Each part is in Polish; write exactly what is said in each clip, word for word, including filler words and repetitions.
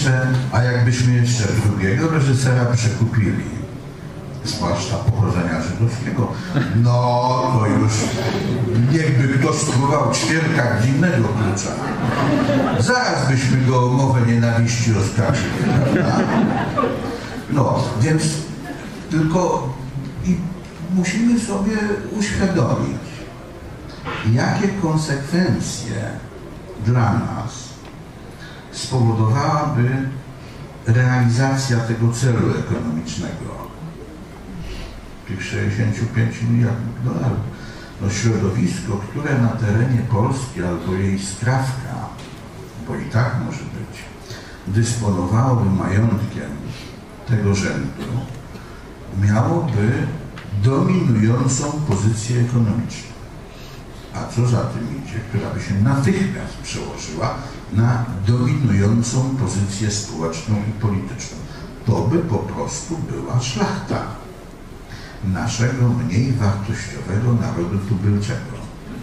jeszcze, a jakbyśmy jeszcze drugiego reżysera przekupili, zwłaszcza pochodzenia żydowskiego, no to już niechby ktoś spróbował ćwierkać z innego klucza. Zaraz byśmy go o mowę nienawiści oskarżyli, prawda? No, więc tylko i musimy sobie uświadomić, jakie konsekwencje dla nas spowodowałaby realizacja tego celu ekonomicznego, tych sześćdziesięciu pięciu miliardów dolarów. No środowisko, które na terenie Polski albo jej skrawka, bo i tak może być, dysponowałoby majątkiem tego rzędu, miałoby dominującą pozycję ekonomiczną. A co za tym idzie, która by się natychmiast przełożyła na dominującą pozycję społeczną i polityczną. To by po prostu była szlachta naszego mniej wartościowego narodu tubylczego.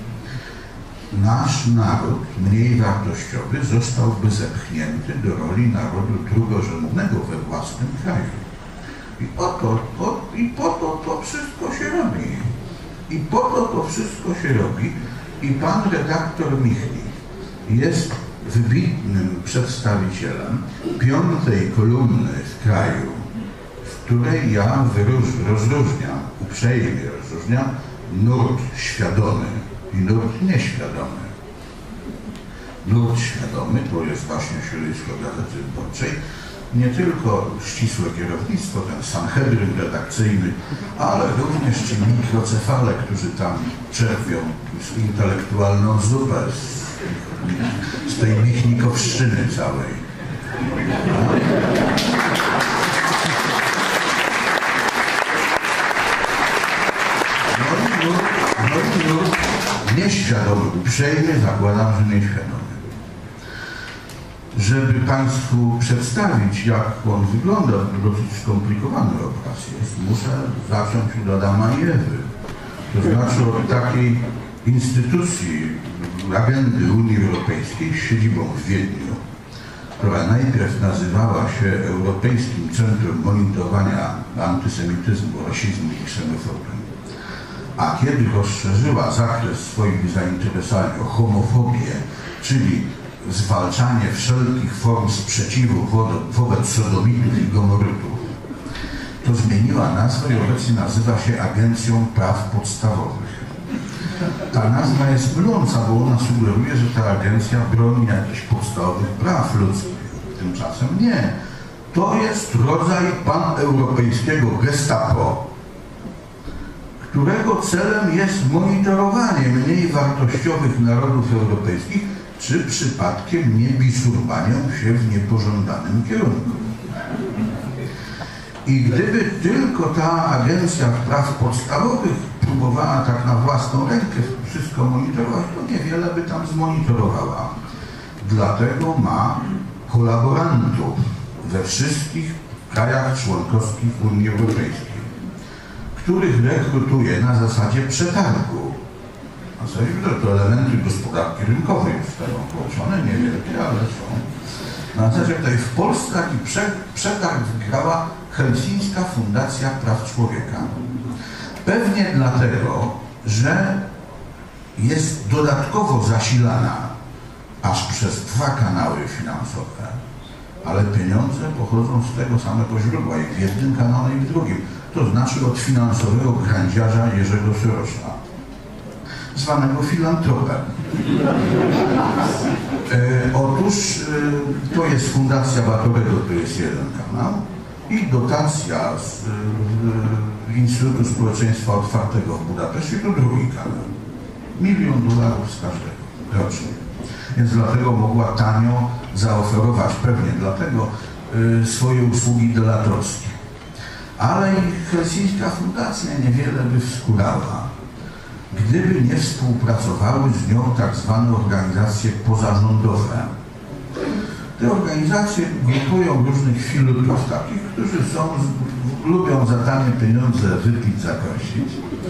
Nasz naród mniej wartościowy zostałby zepchnięty do roli narodu drugorzędnego we własnym kraju. I po to, po, i po to to wszystko się robi. I po to to wszystko się robi. I pan redaktor Michnik jest wybitnym przedstawicielem piątej kolumny w kraju, w której ja wyróż, rozróżniam, uprzejmie rozróżniam nurt świadomy i nurt nieświadomy. Nurt świadomy to jest właśnie środowisko Gazety Wyborczej, nie tylko ścisłe kierownictwo, ten sanhedryn redakcyjny, ale również ci mikrocefale, którzy tam czerpią intelektualną zupę z, z tej michnikowszczyny całej. No i nurt, no i nurt nieświadomy, uprzejmie zakładam, że nieświadomy. Żeby Państwu przedstawić, jak on wygląda, to dosyć skomplikowany obraz jest, muszę zacząć od Adama i Ewy. To znaczy od takiej instytucji, agendy Unii Europejskiej z siedzibą w Wiedniu, która najpierw nazywała się Europejskim Centrum Monitorowania Antysemityzmu, Rasizmu i Ksenofobii, a kiedy rozszerzyła zakres swoich zainteresowań o homofobię, czyli zwalczanie wszelkich form sprzeciwu wobec sodomitów i gomorytów, to zmieniła nazwę i obecnie nazywa się Agencją Praw Podstawowych. Ta nazwa jest myląca, bo ona sugeruje, że ta agencja broni jakichś podstawowych praw ludzkich. Tymczasem nie. To jest rodzaj paneuropejskiego gestapo, którego celem jest monitorowanie mniej wartościowych narodów europejskich, czy przypadkiem nie bisurbanią się w niepożądanym kierunku. I gdyby tylko ta Agencja Praw Podstawowych próbowała tak na własną rękę wszystko monitorować, to niewiele by tam zmonitorowała. Dlatego ma kolaborantów we wszystkich krajach członkowskich Unii Europejskiej, których rekrutuje na zasadzie przetargu. A zasadzie to elementy gospodarki rynkowej zostają połączone, niewielkie, ale są. Na zasadzie tutaj w Polsce taki przetarg wygrała Helsińska Fundacja Praw Człowieka. Pewnie dlatego, że jest dodatkowo zasilana aż przez dwa kanały finansowe, ale pieniądze pochodzą z tego samego źródła i w jednym kanale i w drugim. To znaczy od finansowego grandziarza Jerzego Sorosa, zwanego filantropem. E, otóż e, to jest Fundacja Batorego, to jest jeden kanał, i dotacja z e, Instytutu Społeczeństwa Otwartego w Budapeszcie to drugi kanał. Milion dolarów z każdego rocznie. Więc dlatego mogła tanio zaoferować, pewnie dlatego, e, swoje usługi delatorskie. Ale i Helsińska Fundacja niewiele by wskórała, gdyby nie współpracowały z nią tak zwane organizacje pozarządowe. Te organizacje grupują różnych filutów takich, którzy są, lubią za tanie pieniądze wypić, zaprosić.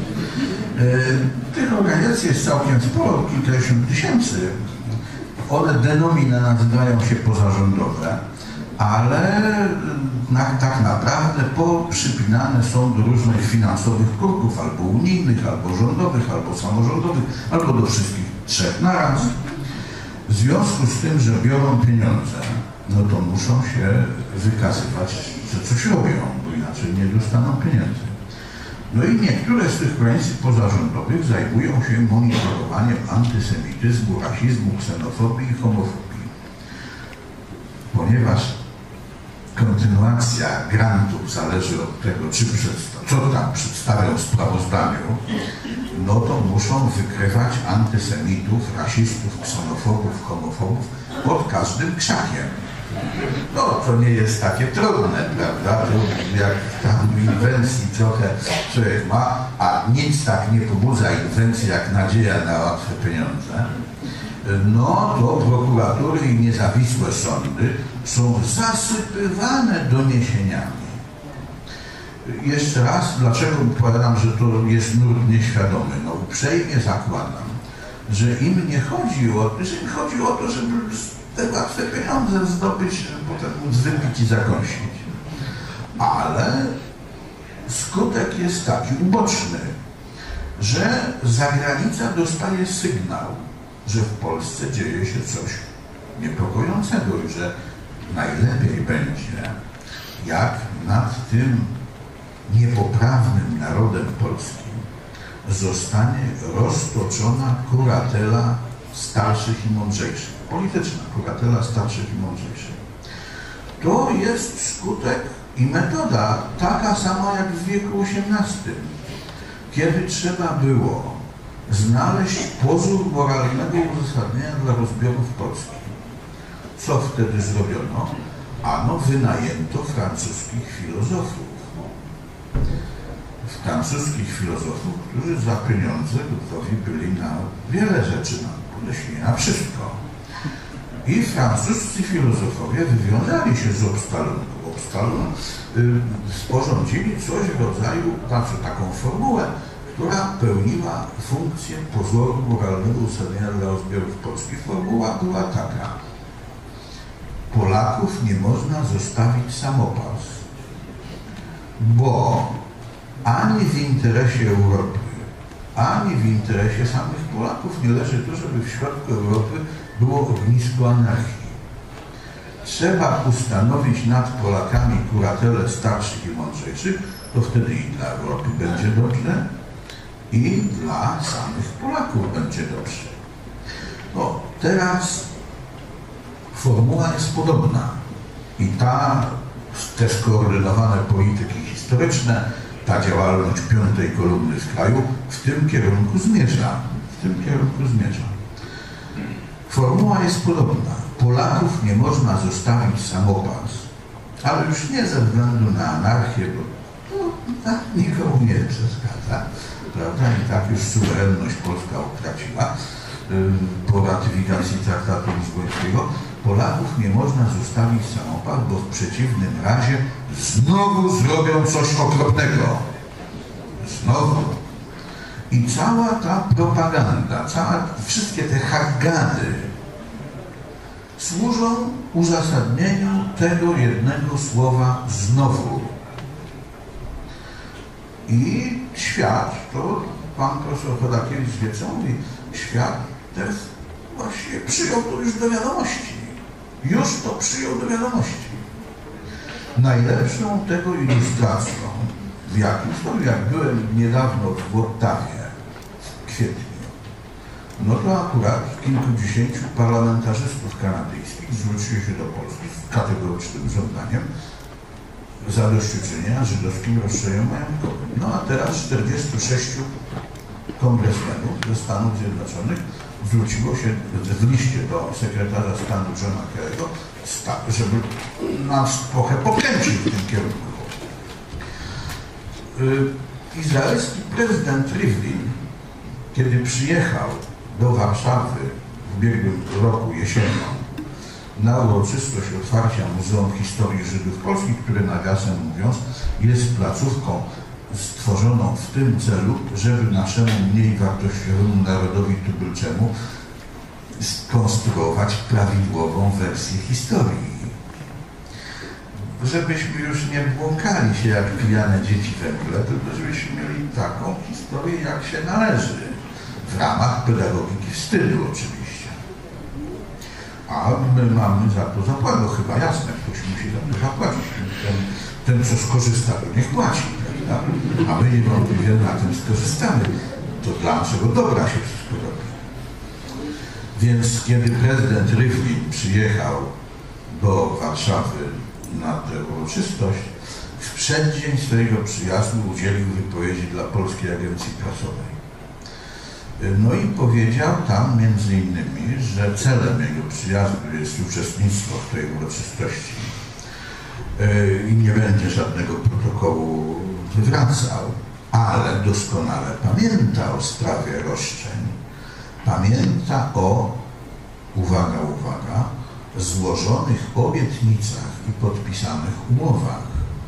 E, tych organizacji jest całkiem sporo, kilkadziesiąt tysięcy. One denomina nazywają się pozarządowe, ale na, tak naprawdę poprzypinane są do różnych finansowych kurków, albo unijnych, albo rządowych, albo samorządowych, albo do wszystkich trzech naraz. W związku z tym, że biorą pieniądze, no to muszą się wykazywać, że coś robią, bo inaczej nie dostaną pieniędzy. No i niektóre z tych organizacji pozarządowych zajmują się monitorowaniem antysemityzmu, rasizmu, ksenofobii i homofobii. Ponieważ kontynuacja grantów zależy od tego, czy co tam przedstawią w sprawozdaniu, no to muszą wykrywać antysemitów, rasistów, ksenofobów, homofobów pod każdym krzakiem. No to nie jest takie trudne, prawda? To jak tam inwencji trochę człowiek ma, a nic tak nie pobudza inwencji jak nadzieja na łatwe pieniądze, no to prokuratury i niezawisłe sądy są zasypywane doniesieniami. Jeszcze raz, dlaczego powiadam, że to jest nurt nieświadomy? No uprzejmie zakładam, że im nie chodzi o, że im chodzi o to, żeby te łatwe pieniądze zdobyć, żeby potem móc wypić i zakąsić. Ale skutek jest taki uboczny, że zagranica dostaje sygnał, że w Polsce dzieje się coś niepokojącego i że najlepiej będzie, jak nad tym niepoprawnym narodem polskim zostanie roztoczona kuratela starszych i mądrzejszych. Polityczna kuratela starszych i mądrzejszych. To jest skutek i metoda taka sama jak w wieku osiemnastym, kiedy trzeba było znaleźć pozór moralnego uzasadnienia dla rozbiorów polskich. Co wtedy zrobiono? Ano wynajęto francuskich filozofów. Francuskich filozofów, którzy za pieniądze gotowi byli na wiele rzeczy, na, na wszystko. I francuscy filozofowie wywiązali się z obstalunku. Obstalun y, sporządzili coś w rodzaju, znaczy taką formułę, która pełniła funkcję pozoru moralnego uzasadnienia dla rozbiorów polskich. Formuła była taka. Polaków nie można zostawić samopas, bo ani w interesie Europy, ani w interesie samych Polaków nie leży to, żeby w środku Europy było ognisko anarchii. Trzeba ustanowić nad Polakami kuratelę starszych i mądrzejszych, to wtedy i dla Europy będzie dobrze, i dla samych Polaków będzie dobrze. No, teraz formuła jest podobna i ta, te skoordynowane polityki historyczne, ta działalność piątej kolumny w kraju w tym kierunku zmierza. W tym kierunku zmierza. Formuła jest podobna. Polaków nie można zostawić samopas, ale już nie ze względu na anarchię, bo to tak nikomu nie przeszkadza, prawda? I tak już suwerenność Polska utraciła po ratyfikacji traktatu lizbońskiego. Polaków nie można zostawić samopas, bo w przeciwnym razie znowu zrobią coś okropnego. Znowu. I cała ta propaganda, cała, wszystkie te hagady służą uzasadnieniu tego jednego słowa znowu. I świat, to pan profesor Chodakiewicz wie co mówi, świat też właśnie przyjął to już do wiadomości. Już to przyjął do wiadomości. Najlepszą tego ilustracją, w jakim stopniu, jak byłem niedawno w Ottawie, w kwietniu, no to akurat kilkudziesięciu parlamentarzystów kanadyjskich zwróciło się do Polski z kategorycznym żądaniem zadośćuczynienia żydowskim roszczeniom majątkowym. No a teraz czterdziestu sześciu kongresmenów ze Stanów Zjednoczonych zwróciło się w liście do sekretarza stanu Johna Kerry'ego, żeby nas trochę pokręcił w tym kierunku. Izraelski prezydent Rivlin, kiedy przyjechał do Warszawy w ubiegłym roku jesienią na uroczystość otwarcia Muzeum Historii Żydów Polskich, które nawiasem mówiąc jest placówką stworzoną w tym celu, żeby naszemu mniej wartościowemu narodowi tubylczemu skonstruować prawidłową wersję historii. żebyśmy już nie błąkali się jak pijane dzieci we mgle, tylko żebyśmy mieli taką historię, jak się należy. W ramach pedagogiki wstydu oczywiście. A my mamy za to zapłatę, no chyba jasne, ktoś musi za to zapłacić. Ten, ten co skorzysta, to niech płaci, prawda? A my niewątpliwie na tym skorzystamy. To dla naszego dobra się wszystko robi. Więc kiedy prezydent Rivlin przyjechał do Warszawy na tę uroczystość, w przeddzień swojego przyjazdu udzielił wypowiedzi dla Polskiej Agencji Prasowej. No i powiedział tam między innymi, że celem jego przyjazdu jest uczestnictwo w tej uroczystości i nie będzie żadnego protokołu wywracał, ale doskonale pamięta o sprawie roszczeń. Pamięta o, uwaga, uwaga, złożonych obietnicach i podpisanych umowach.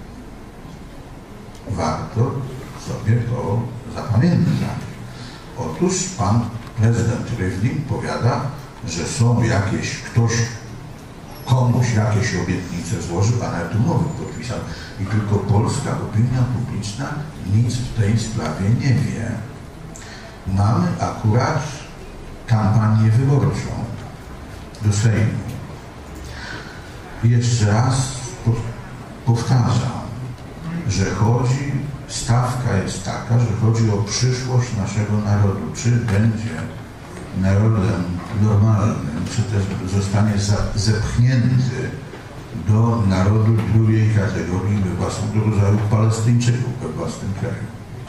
Warto sobie to zapamiętać. Otóż pan prezydent Rivlin powiada, że są jakieś, ktoś komuś jakieś obietnice złożył, a nawet umowy podpisał. I tylko polska opinia publiczna nic w tej sprawie nie wie. Mamy akurat kampanię wyborczą do Sejmu. Jeszcze raz powtarzam, że chodzi, stawka jest taka, że chodzi o przyszłość naszego narodu. Czy będzie narodem normalnym, czy też zostanie zepchnięty do narodu drugiej kategorii we własnym, do rodzaju Palestyńczyków we własnym kraju.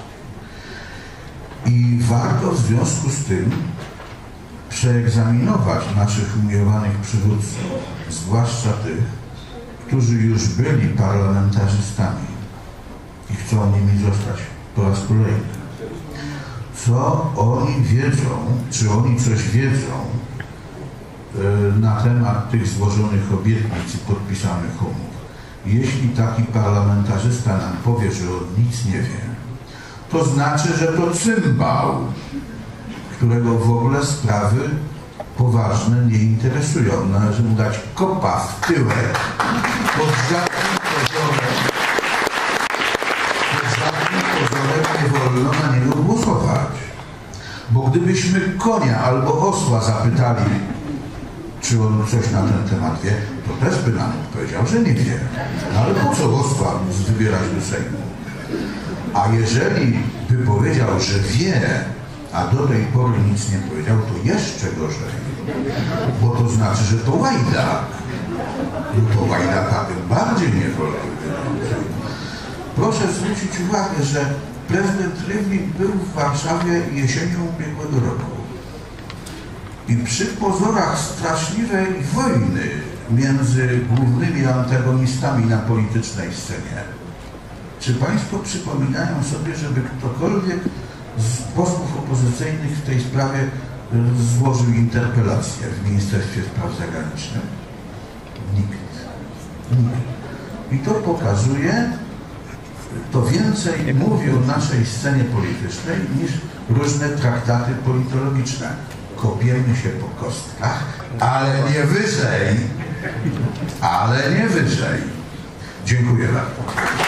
I warto w związku z tym przeegzaminować naszych umiłowanych przywódców, zwłaszcza tych, którzy już byli parlamentarzystami i chcą nimi zostać po raz kolejny. Co oni wiedzą, czy oni coś wiedzą yy, na temat tych złożonych obietnic i podpisanych umów. Jeśli taki parlamentarzysta nam powie, że on nic nie wie, to znaczy, że to cymbał, którego w ogóle sprawy poważne nie interesują. Należy mu dać kopa w tyłek pod żadnym pozorem. Pod żadnym pozorem nie wolno na niego głosować. Bo gdybyśmy konia albo osła zapytali, czy on coś na ten temat wie, to też by nam odpowiedział, że nie wie. No ale po co osła wybierać do Sejmu? A jeżeli by powiedział, że wie, a do tej pory nic nie powiedział, to jeszcze gorzej. Bo to znaczy, że to łajdak. No to łajdaka tym bardziej nie wolno. Proszę zwrócić uwagę, że prezydent Rivlin był w Warszawie jesienią ubiegłego roku. I przy pozorach straszliwej wojny między głównymi antagonistami na politycznej scenie, czy państwo przypominają sobie, żeby ktokolwiek z posłów opozycyjnych w tej sprawie złożył interpelację w Ministerstwie Spraw Zagranicznych? Nikt. Nikt. I to pokazuje, to więcej mówi o naszej scenie politycznej niż różne traktaty politologiczne. Kopiemy się po kostkach, ale nie wyżej. Ale nie wyżej. Dziękuję bardzo.